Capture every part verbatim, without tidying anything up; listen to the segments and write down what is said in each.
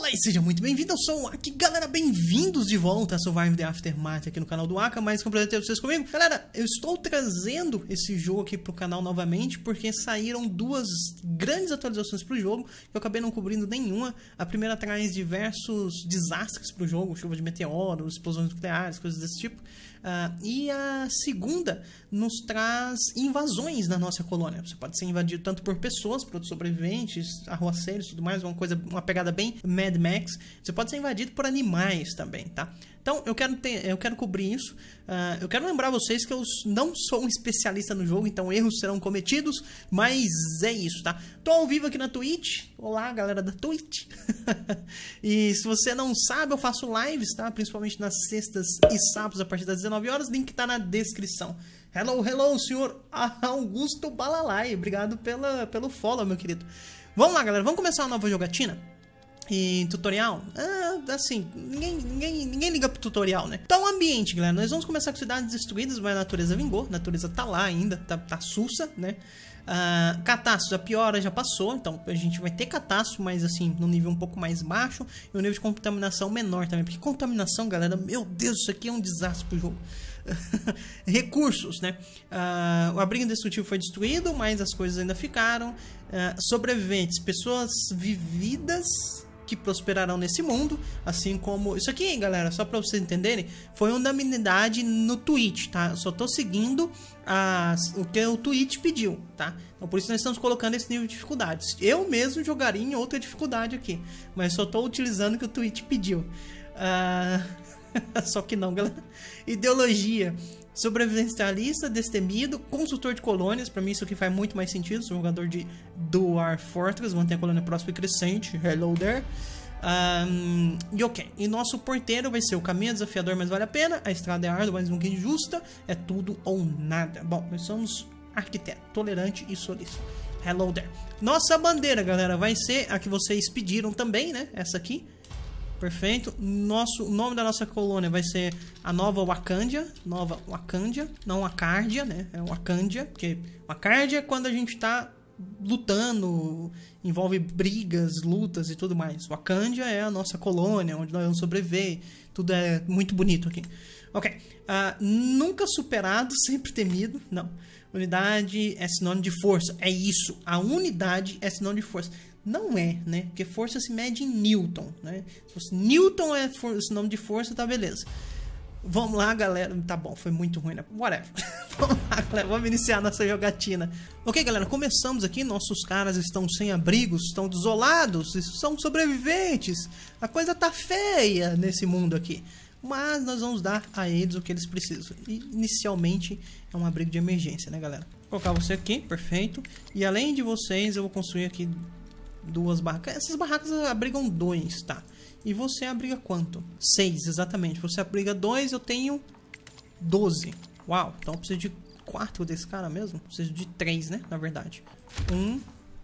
Fala aí, seja muito bem-vindo, eu sou o Aki. Galera, bem-vindos de volta a Survive the Aftermath aqui no canal do Aka. Mais que um prazer ter vocês comigo. Galera, eu estou trazendo esse jogo aqui pro canal novamente porque saíram duas grandes atualizações pro jogo. Eu acabei não cobrindo nenhuma. A primeira traz diversos desastres pro jogo, chuva de meteoros, explosões nucleares, coisas desse tipo. Uh, e a segunda nos traz invasões na nossa colônia. Você pode ser invadido tanto por pessoas, por outros sobreviventes, arruaceiros e tudo mais, uma coisa, uma pegada bem Mad Max. Você pode ser invadido por animais também, tá? Então eu quero, ter, eu quero cobrir isso. Uh, eu quero lembrar vocês que eu não sou um especialista no jogo, então erros serão cometidos, mas é isso, tá? Tô ao vivo aqui na Twitch. Olá, galera da Twitch. E se você não sabe, eu faço lives, tá? Principalmente nas sextas e sábados a partir das dezenove horas. Link tá na descrição. Hello, hello, senhor Augusto Balalai. Obrigado pela, pelo follow, meu querido. Vamos lá, galera. Vamos começar uma nova jogatina. E tutorial, ah, assim, ninguém, ninguém, ninguém liga pro tutorial, né? Então, ambiente, galera, nós vamos começar com cidades destruídas, mas a natureza vingou, a natureza tá lá ainda, tá, tá sussa, né? Uh, catástrofe, a piora já passou, então a gente vai ter catástrofe, mas assim, no nível um pouco mais baixo, e o nível de contaminação menor também, porque contaminação, galera, meu Deus, isso aqui é um desastre pro jogo. Recursos, né? Uh, o abrigo destrutivo foi destruído, mas as coisas ainda ficaram. Uh, sobreviventes, pessoas vividas que prosperarão nesse mundo, assim como... Isso aqui, galera, só pra vocês entenderem, foi unanimidade no Twitch, tá? Eu só tô seguindo as, o que o Twitch pediu, tá? Então por isso nós estamos colocando esse nível de dificuldade. Eu mesmo jogaria em outra dificuldade aqui, mas só tô utilizando o que o Twitch pediu. Uh... Só que não, galera. Ideologia. Sobrevivencialista, destemido, consultor de colônias. Pra mim isso aqui faz muito mais sentido. Sou um jogador de Dwarf Fortress, manter a colônia próspera e crescente. Hello there. Um, e ok. E nosso porteiro vai ser: o caminho é desafiador, mas vale a pena. A estrada é árdua, mas nunca injusta. É tudo ou nada. Bom, nós somos arquiteto, tolerante e solícito. Hello there. Nossa bandeira, galera, vai ser a que vocês pediram também, né? Essa aqui. Perfeito. Nosso, o nome da nossa colônia vai ser a Nova Wakandia. Nova Wakandia. Não Wakandia, né? É Wakandia. Porque Wakandia é quando a gente tá lutando, envolve brigas, lutas e tudo mais. Wakandia é a nossa colônia, onde nós vamos sobreviver. Tudo é muito bonito aqui. Ok. Uh, nunca superado, sempre temido. Não. Unidade é sinônimo de força. É isso. A unidade é sinônimo de força. Não é, né? Porque força se mede em Newton, né? Se fosse Newton é esse nome de força, tá beleza. Vamos lá, galera. Tá bom, foi muito ruim, né? Whatever. Vamos lá, galera. Vamos iniciar nossa jogatina. Ok, galera, começamos aqui. Nossos caras estão sem abrigos, estão desolados, são sobreviventes. A coisa tá feia nesse mundo aqui. Mas nós vamos dar a eles o que eles precisam. E, inicialmente, é um abrigo de emergência, né, galera? Vou colocar você aqui, perfeito. E além de vocês, eu vou construir aqui duas barracas. Essas barracas abrigam dois, tá? E você abriga quanto? Seis, exatamente. Você abriga dois, eu tenho doze. Uau, então eu preciso de quatro desse cara mesmo. Eu preciso de três, né? Na verdade. Um,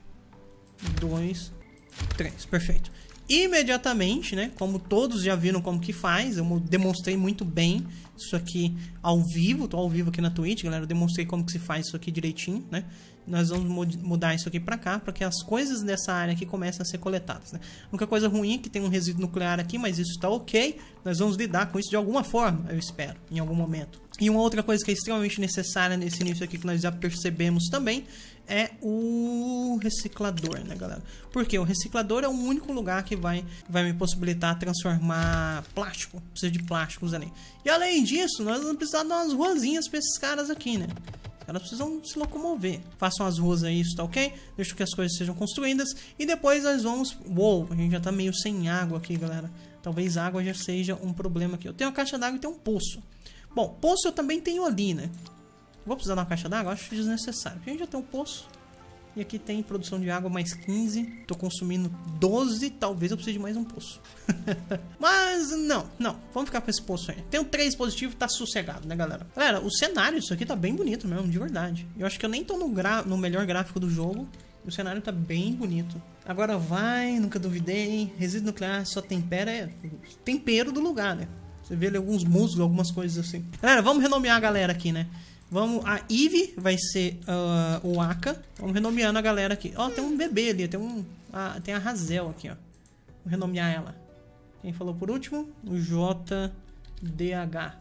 dois, três. Perfeito. Imediatamente, né? Como todos já viram como que faz, eu demonstrei muito bem isso aqui ao vivo. Tô ao vivo aqui na Twitch, galera. Eu demonstrei como que se faz isso aqui direitinho, né? Nós vamos mudar isso aqui pra cá, para que as coisas dessa área aqui comecem a ser coletadas, né? A única coisa ruim é que tem um resíduo nuclear aqui, mas isso tá ok. Nós vamos lidar com isso de alguma forma, eu espero, em algum momento. E uma outra coisa que é extremamente necessária nesse início aqui, que nós já percebemos também, é o reciclador, né, galera? Porque o reciclador é o único lugar que vai, vai me possibilitar transformar plástico. Preciso de plásticos ali. E além disso, nós vamos precisar dar umas ruazinhas pra esses caras aqui, né? Elas precisam se locomover. Façam as ruas aí, isso tá ok? Deixa que as coisas sejam construídas. E depois nós vamos... Uou, a gente já tá meio sem água aqui, galera. Talvez a água já seja um problema aqui. Eu tenho uma caixa d'água e tenho um poço. Bom, poço eu também tenho ali, né? Vou precisar de uma caixa d'água? Acho desnecessário. Porque a gente já tem um poço. E aqui tem produção de água mais quinze. Tô consumindo doze. Talvez eu precise de mais um poço. Mas não, não. Vamos ficar com esse poço aí. Tenho três positivos, tá sossegado, né, galera? Galera, o cenário, isso aqui tá bem bonito mesmo, de verdade. Eu acho que eu nem tô no, gra... no melhor gráfico do jogo. O cenário tá bem bonito. Agora vai, nunca duvidei. Resíduo nuclear só tempera. É tempero do lugar, né? Você vê ali alguns musgos, algumas coisas assim. Galera, vamos renomear a galera aqui, né? Vamos, a Eve vai ser uh, o Aka. Vamos renomeando a galera aqui. Ó, tem um bebê ali, tem um, a, tem a Hazel aqui, ó. Vou renomear ela. Quem falou por último? O J D H.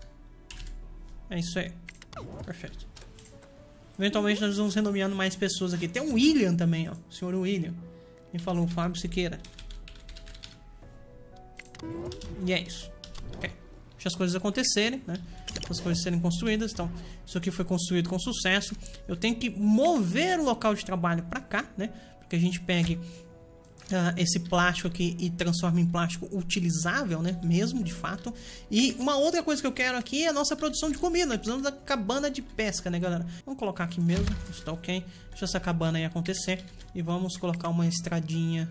É isso aí. Perfeito. Eventualmente nós vamos renomeando mais pessoas aqui. Tem um William também, ó. O senhor William. Quem falou? O Fábio Siqueira. E é isso. Ok. Deixa as coisas acontecerem, né? As coisas serem construídas. Então, isso aqui foi construído com sucesso. Eu tenho que mover o local de trabalho pra cá, né? Para que a gente pegue Uh, esse plástico aqui e transforma em plástico utilizável, né? Mesmo, de fato. E uma outra coisa que eu quero aqui é a nossa produção de comida. Nós precisamos da cabana de pesca, né, galera? Vamos colocar aqui mesmo. Isso tá ok. Deixa essa cabana aí acontecer. E vamos colocar uma estradinha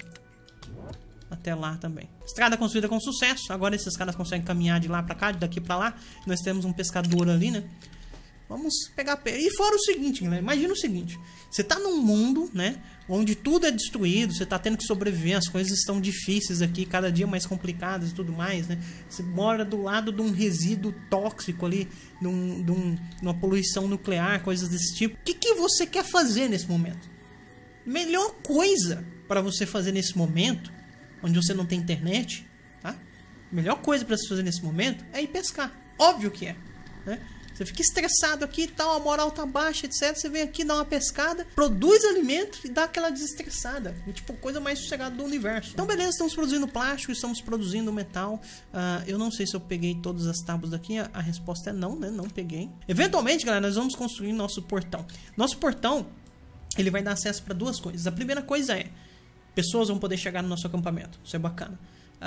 até lá também. Estrada construída com sucesso. Agora esses caras conseguem caminhar de lá pra cá, de daqui pra lá. Nós temos um pescador ali, né? Vamos pegar... E fora o seguinte, galera. Imagina o seguinte. Você tá num mundo, né? Onde tudo é destruído. Você tá tendo que sobreviver. As coisas estão difíceis aqui. Cada dia mais complicadas e tudo mais, né? Você mora do lado de um resíduo tóxico ali. De, um, de, um, de uma poluição nuclear. Coisas desse tipo. O que, que você quer fazer nesse momento? Melhor coisa para você fazer nesse momento, onde você não tem internet, tá? Melhor coisa para você fazer nesse momento é ir pescar. Óbvio que é, né? Você fica estressado aqui e tal, a moral tá baixa, etcétera. Você vem aqui, dá uma pescada, produz alimento e dá aquela desestressada. E, tipo, coisa mais sossegada do universo. Então, beleza, estamos produzindo plástico, estamos produzindo metal. Uh, eu não sei se eu peguei todas as tábuas daqui. A, a resposta é não, né? Não peguei. Eventualmente, galera, nós vamos construir nosso portão. Nosso portão, ele vai dar acesso para duas coisas. A primeira coisa é, pessoas vão poder chegar no nosso acampamento. Isso é bacana.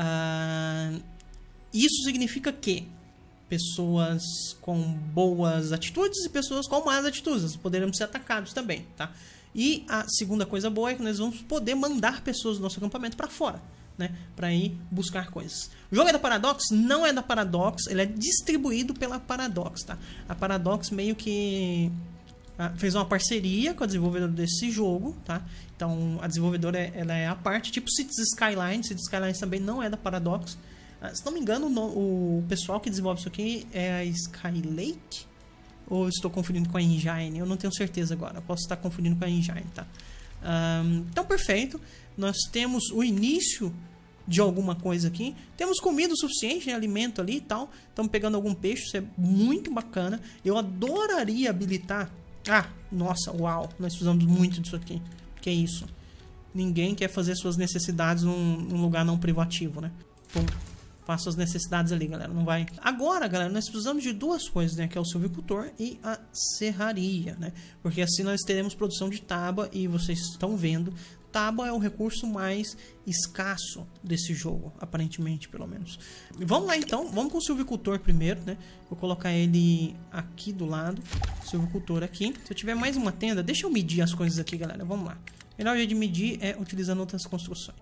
Uh, isso significa que pessoas com boas atitudes e pessoas com más atitudes poderemos ser atacados também, tá? E a segunda coisa boa é que nós vamos poder mandar pessoas do nosso acampamento para fora, né? Para ir buscar coisas. O jogo é da Paradox? Não é da Paradox, ele é distribuído pela Paradox, tá? A Paradox meio que ah, fez uma parceria com a desenvolvedora desse jogo, tá? Então a desenvolvedora ela é a parte, tipo Cities Skylines. Cities Skylines também não é da Paradox. Se não me engano, o pessoal que desenvolve isso aqui é a Skylake? Ou estou confundindo com a Engine? Eu não tenho certeza agora. Posso estar confundindo com a Engine, tá? Um, então, perfeito. Nós temos o início de alguma coisa aqui. Temos comida o suficiente, né? Alimento ali e tal. Estamos pegando algum peixe. Isso é muito bacana. Eu adoraria habilitar... Ah, nossa, uau. Nós precisamos muito disso aqui. Que é isso? Ninguém quer fazer suas necessidades num, num lugar não privativo, né? Pum. Faça as necessidades ali, galera, não vai... Agora, galera, nós precisamos de duas coisas, né? Que é o silvicultor e a serraria, né? Porque assim nós teremos produção de tábua e vocês estão vendo, tábua é o recurso mais escasso desse jogo, aparentemente, pelo menos. Vamos lá, então. Vamos com o silvicultor primeiro, né? Vou colocar ele aqui do lado. Silvicultor aqui. Se eu tiver mais uma tenda, deixa eu medir as coisas aqui, galera. Vamos lá. O melhor jeito de medir é utilizando outras construções.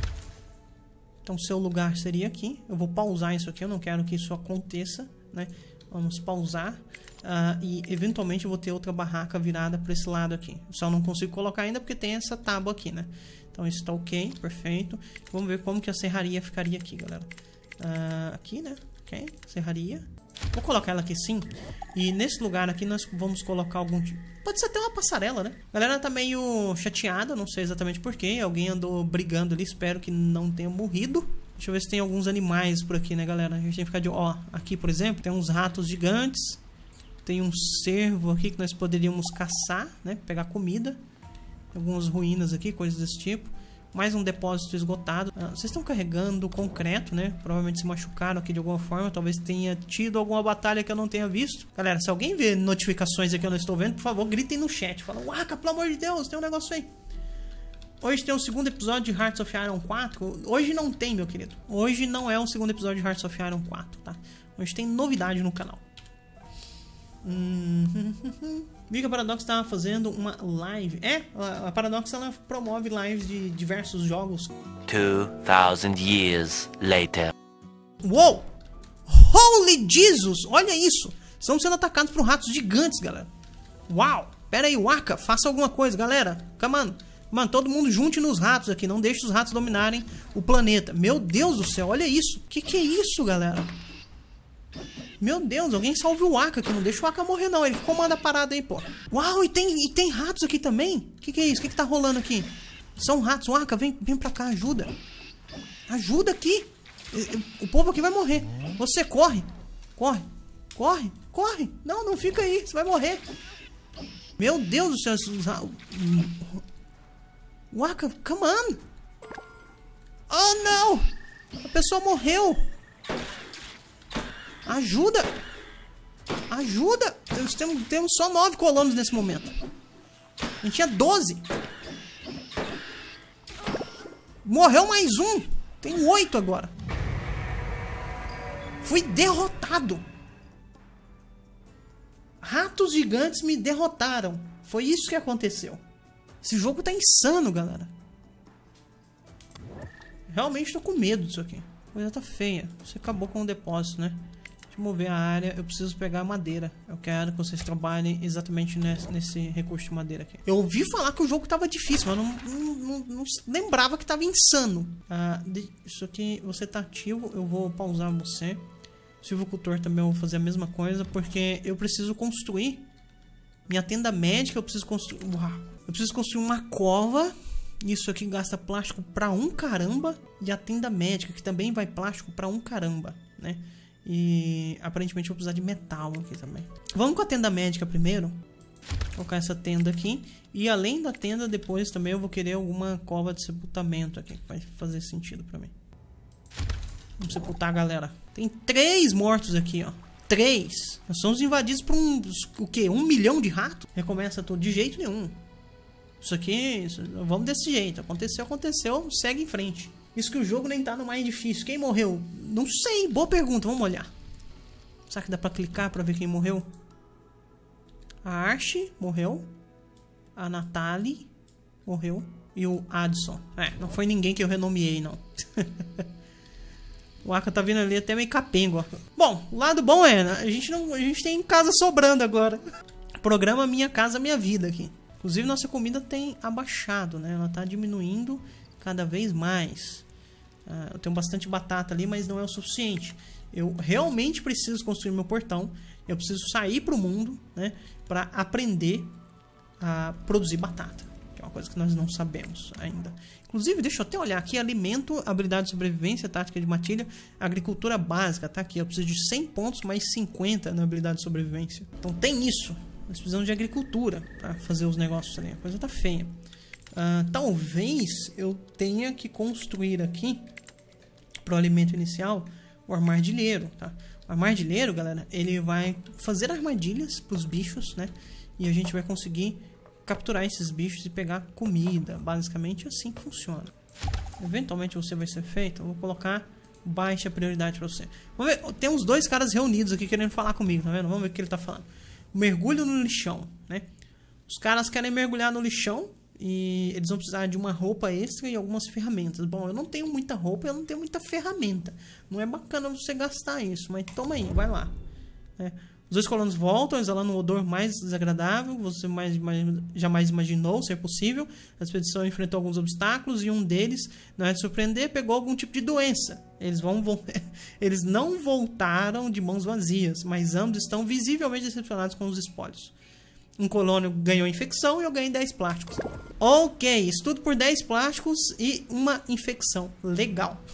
Então, seu lugar seria aqui. Eu vou pausar isso aqui. Eu não quero que isso aconteça, né? Vamos pausar. Uh, e, eventualmente, eu vou ter outra barraca virada para esse lado aqui. Eu só não consigo colocar ainda porque tem essa tábua aqui, né? Então, isso está ok. Perfeito. Vamos ver como que a serraria ficaria aqui, galera. Uh, aqui, né? Ok. Serraria. Vou colocar ela aqui sim. E nesse lugar aqui nós vamos colocar algum tipo... Pode ser até uma passarela, né? A galera tá meio chateada, não sei exatamente porquê. Alguém andou brigando ali, espero que não tenha morrido. Deixa eu ver se tem alguns animais por aqui, né, galera? A gente tem que ficar de... Ó, aqui, por exemplo, tem uns ratos gigantes. Tem um cervo aqui que nós poderíamos caçar, né? Pegar comida. Algumas ruínas aqui, coisas desse tipo. Mais um depósito esgotado. Ah, vocês estão carregando concreto, né? Provavelmente se machucaram aqui de alguma forma. Talvez tenha tido alguma batalha que eu não tenha visto. Galera, se alguém vê notificações aqui que eu não estou vendo, por favor, gritem no chat. Fala, Waka, pelo amor de Deus, tem um negócio aí. Hoje tem o segundo episódio de Hearts of Iron quatro. Hoje não tem, meu querido. Hoje não é o segundo episódio de Hearts of Iron quatro, tá? Hoje tem novidade no canal. Hum... Vi que a Paradox estava fazendo uma live. É, a Paradox ela promove lives de diversos jogos. Two thousand years later. Uou! Holy Jesus! Olha isso! Estamos sendo atacados por ratos gigantes, galera. Uau! Pera aí, Waka, faça alguma coisa, galera. Come on. Mano, todo mundo junte nos ratos aqui. Não deixe os ratos dominarem o planeta. Meu Deus do céu, olha isso. Que que é isso, galera? Meu Deus, alguém salve o Waka aqui. Não deixa o Waka morrer, não. Ele comanda a parada aí, pô. Uau, e tem, e tem ratos aqui também? O que que é isso? O que que tá rolando aqui? São ratos. Waka, vem, vem pra cá, ajuda. Ajuda aqui. O povo aqui vai morrer. Você corre. Corre. Corre. Corre. Não, não fica aí. Você vai morrer. Meu Deus do céu. Waka, come on. Oh, não. A pessoa morreu. Ajuda. Ajuda. Temos, temos, temos só nove colonos nesse momento. A gente tinha doze. Morreu mais um. Tem oito agora. Fui derrotado. Ratos gigantes me derrotaram. Foi isso que aconteceu. Esse jogo tá insano, galera. Realmente tô com medo disso aqui. A coisa tá feia. Você acabou com o depósito, né? Deixa eu mover a área. Eu preciso pegar madeira. Eu quero que vocês trabalhem exatamente nesse, nesse recurso de madeira aqui. Eu ouvi falar que o jogo tava difícil, mas não, não, não, não lembrava que tava insano. Ah, isso aqui, você tá ativo. Eu vou pausar você. Silvicultor também eu vou fazer a mesma coisa, porque eu preciso construir minha tenda médica. Eu preciso construir... Uau. Eu preciso construir uma cova. Isso aqui gasta plástico pra um caramba. E a tenda médica, que também vai plástico pra um caramba, né? E aparentemente eu vou precisar de metal aqui também. Vamos com a tenda médica primeiro. Vou colocar essa tenda aqui. E além da tenda, depois também eu vou querer alguma cova de sepultamento aqui, que vai fazer sentido pra mim. Vamos sepultar a galera. Tem três mortos aqui, ó. Três. Nós somos invadidos por um... O quê? Um milhão de ratos? Recomeça tudo de jeito nenhum. Isso aqui... Isso, vamos desse jeito. Aconteceu, aconteceu. Segue em frente. Isso que o jogo nem tá no mais difícil. Quem morreu? Não sei. Boa pergunta. Vamos olhar. Será que dá pra clicar pra ver quem morreu? A Archie morreu. A Natalie morreu. E o Adson. É, não foi ninguém que eu renomeei, não. O Aka tá vindo ali até meio capengo, ó. Bom, o lado bom é, né? A gente, não, a gente tem casa sobrando agora. Programa Minha Casa Minha Vida aqui. Inclusive, nossa comida tem abaixado, né? Ela tá diminuindo cada vez mais. Uh, eu tenho bastante batata ali, mas não é o suficiente. Eu realmente preciso construir meu portão. Eu preciso sair pro mundo, né? Pra aprender a produzir batata. Que é uma coisa que nós não sabemos ainda. Inclusive, deixa eu até olhar aqui. Alimento, habilidade de sobrevivência, tática de matilha, agricultura básica, tá aqui. Eu preciso de cem pontos mais cinquenta na habilidade de sobrevivência. Então tem isso. Nós precisamos de agricultura para fazer os negócios ali. A coisa tá feia. Uh, talvez eu tenha que construir aqui, para o alimento inicial, o armadilheiro, tá? O armadilheiro, galera, ele vai fazer armadilhas para os bichos, né? E a gente vai conseguir capturar esses bichos e pegar comida. Basicamente assim que funciona. Eventualmente você vai ser feito. Eu vou colocar baixa prioridade para você. Vamos ver, tem uns dois caras reunidos aqui querendo falar comigo, tá vendo? Vamos ver o que ele tá falando. Mergulho no lixão, né? Os caras querem mergulhar no lixão e eles vão precisar de uma roupa extra e algumas ferramentas. Bom, eu não tenho muita roupa, eu não tenho muita ferramenta. Não é bacana você gastar isso, mas toma aí, vai lá. É. Os dois colonos voltam, exalando um odor mais desagradável. Você mais, mais, jamais imaginou ser possível. A expedição enfrentou alguns obstáculos e um deles, não é de surpreender, pegou algum tipo de doença. Eles, vão, vão, eles não voltaram de mãos vazias, mas ambos estão visivelmente decepcionados com os espólios. Um colono ganhou infecção e eu ganhei dez plásticos. Ok, isso tudo por dez plásticos e uma infecção. Legal.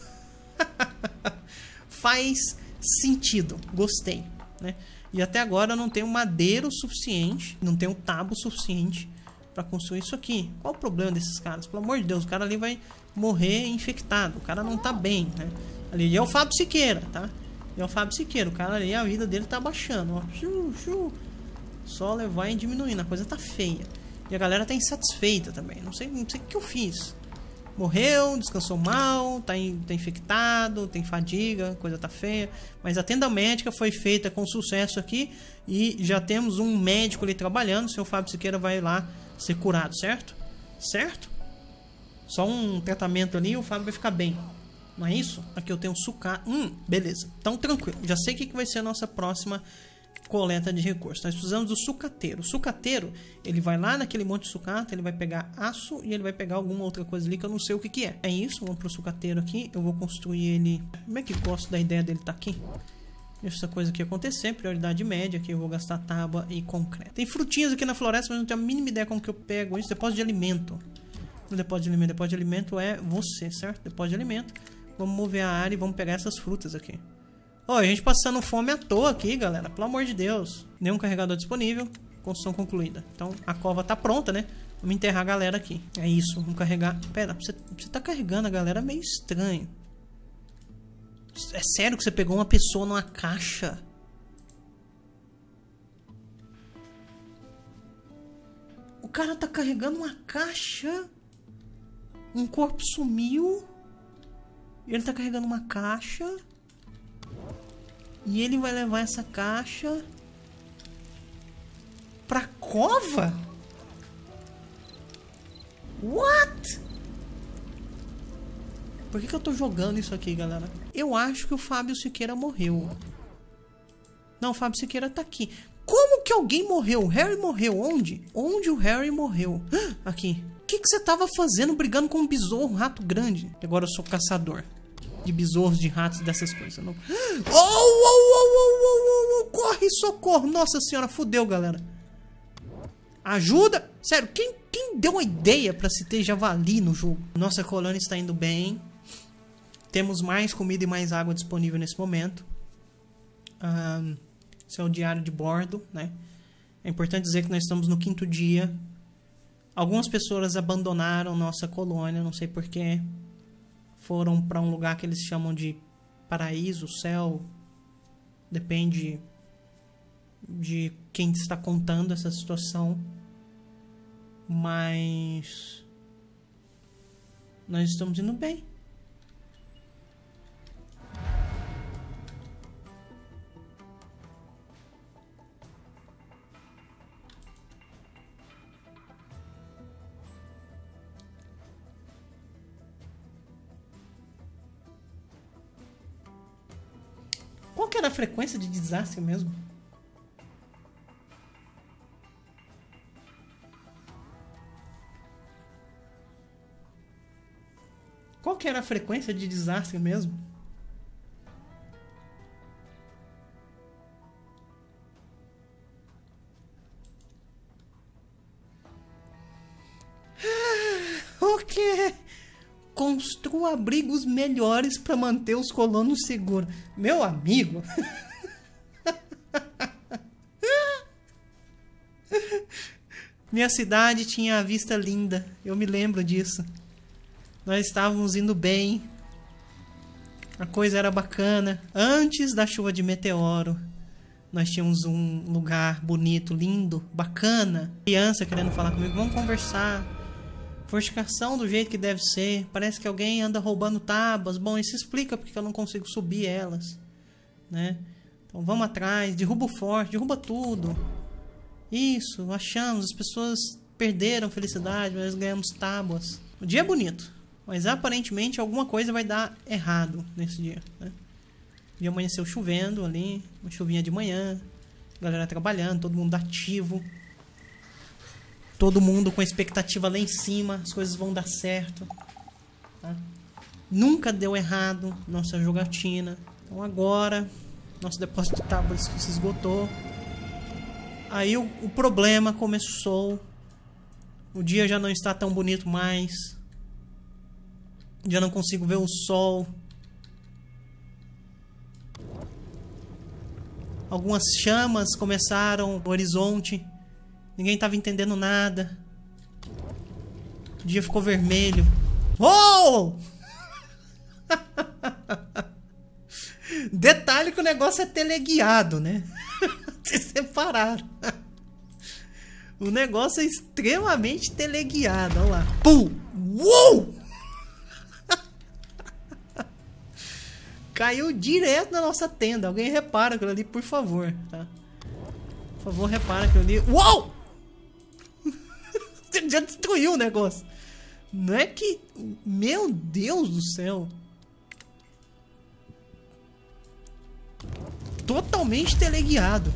Faz sentido. Gostei, né? E até agora eu não tenho madeira o suficiente, não tenho tábua suficiente para construir isso aqui. Qual o problema desses caras? Pelo amor de Deus, o cara ali vai morrer infectado. O cara não tá bem, né? Ali é o Fábio Siqueira, tá? É o Fábio Siqueira. O cara ali, a vida dele tá baixando, ó. Xiu, xiu. Só levar e diminuindo. A coisa tá feia. E a galera tá insatisfeita também. Não sei, não sei o que eu fiz. Morreu, descansou mal, tá, in, tá infectado, tem fadiga, a coisa tá feia. Mas a tenda médica foi feita com sucesso aqui. E já temos um médico ali trabalhando. O senhor Fábio Siqueira vai lá ser curado, certo? Certo? Só um tratamento ali e o Fábio vai ficar bem. Não é isso? Aqui eu tenho sucata. Hum, beleza. Então tranquilo. Já sei o que vai ser a nossa próxima coleta de recursos. Nós precisamos do sucateiro. O sucateiro, ele vai lá naquele monte de sucata, ele vai pegar aço e ele vai pegar alguma outra coisa ali que eu não sei o que que é. É isso, vamos pro sucateiro aqui. Eu vou construir ele... Como é que gosto da ideia dele estar aqui? Deixa essa coisa aqui acontecer. Prioridade média, aqui eu vou gastar tábua e concreto. Tem frutinhas aqui na floresta, mas não tenho a mínima ideia como que eu pego isso. Depósito de alimento. O depósito de alimento, depósito de alimento é você, certo? Depósito de alimento. Vamos mover a área e vamos pegar essas frutas aqui. Ó, a gente passando fome à toa aqui, galera. Pelo amor de Deus. Nenhum carregador disponível. Construção concluída. Então, a cova tá pronta, né? Vamos enterrar a galera aqui. É isso, vamos carregar... Pera, você, você tá carregando a galera meio estranho. É sério que você pegou uma pessoa numa caixa? O cara tá carregando uma caixa. Um corpo sumiu. E ele tá carregando uma caixa. E ele vai levar essa caixa pra cova? What? Por que que eu tô jogando isso aqui, galera? Eu acho que o Fábio Siqueira morreu. Não, o Fábio Siqueira tá aqui. Como que alguém morreu? O Harry morreu onde? Onde o Harry morreu? Aqui. O que que você tava fazendo brigando com um besouro, um rato grande? Agora eu sou caçador de besouros, de ratos, dessas coisas. Não... Oh, oh, oh, oh, oh, oh, oh, corre, socorro. Nossa senhora, fudeu, galera. Ajuda. Sério, quem, quem deu a ideia pra se ter javali no jogo? Nossa colônia está indo bem. Temos mais comida e mais água disponível nesse momento. Um, esse é o diário de bordo, né? É importante dizer que nós estamos no quinto dia. Algumas pessoas abandonaram nossa colônia, não sei porquê. Foram para um lugar que eles chamam de paraíso, céu. Depende de quem está contando essa situação. Mas nós estamos indo bem. Qual que era a frequência de desastre mesmo? Qual que era a frequência de desastre mesmo? O quê? Construa abrigos melhores para manter os colonos seguros. Meu amigo. Minha cidade tinha a vista linda. Eu me lembro disso. Nós estávamos indo bem. A coisa era bacana. Antes da chuva de meteoro, nós tínhamos um lugar bonito, lindo, bacana. Criança querendo falar comigo. Vamos conversar. Fortificação do jeito que deve ser. Parece que alguém anda roubando tábuas. Bom, isso explica porque eu não consigo subir elas, né? Então vamos atrás. Derruba o forte. Derruba tudo. Isso, achamos. As pessoas perderam felicidade, mas ganhamos tábuas. O dia é bonito, mas aparentemente alguma coisa vai dar errado nesse dia, né? O dia amanheceu chovendo ali. Uma chuvinha de manhã. Galera trabalhando. Todo mundo ativo. Todo mundo com a expectativa lá em cima. As coisas vão dar certo, tá? Nunca deu errado nossa jogatina. Então agora nosso depósito de tábuas se esgotou. Aí o, o problema começou. O dia já não está tão bonito mais. Já não consigo ver o sol. Algumas chamas começaram no horizonte. Ninguém estava entendendo nada. O dia ficou vermelho. Oh! Detalhe que o negócio é teleguiado, né? Vocês separaram. O negócio é extremamente teleguiado. Olha lá. Pum! Uou! Caiu direto na nossa tenda. Alguém repara aquilo ali, por favor, tá? Por favor, repara aquilo ali. Uou! Já destruiu o negócio. Não é que... Meu Deus do céu. Totalmente teleguiado.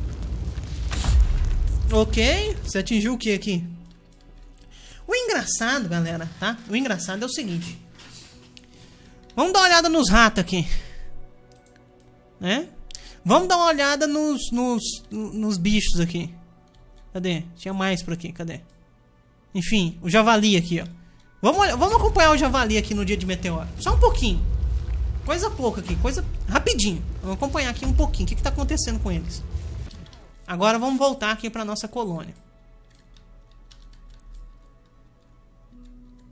Ok. Você atingiu o que aqui? O engraçado, galera, tá? O engraçado é o seguinte. Vamos dar uma olhada nos ratos aqui, né? Vamos dar uma olhada nos, nos, nos bichos aqui. Cadê? Tinha mais por aqui, cadê? Enfim, o javali aqui, ó. Vamos, olhar, vamos acompanhar o javali aqui no dia de meteoro. Só um pouquinho. Coisa pouca aqui, coisa rapidinho. Vamos acompanhar aqui um pouquinho o que está acontecendo com eles. Agora vamos voltar aqui para nossa colônia.